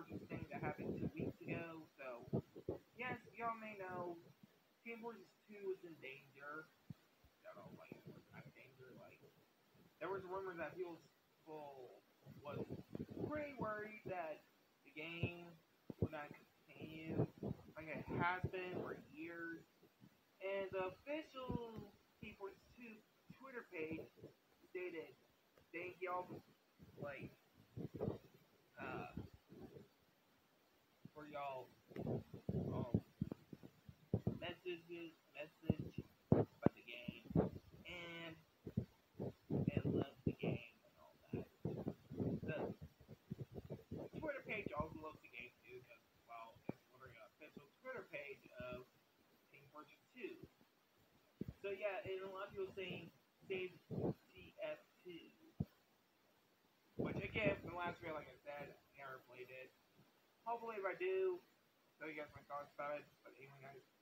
Fortress thing that happened 2 weeks ago. So, yes, y'all may know Team Fortress 2 is in danger. I don't know, like, what kind of danger? Like, there was rumors that people was pretty worried that the game would not continue like it has been for years. And the official Team Fortress 2 Twitter page stated, thank y'all like uh for y'all um message about the game and love the game and all that. The Twitter page also loves the game too because well it's literally an official Twitter page of Team Fortress 2. So yeah, and a lot of people saying SaveTF2. Which again, from the last video, like I said, I never played it. Hopefully, if I do, I'll tell you guys my thoughts about it. But anyway, guys,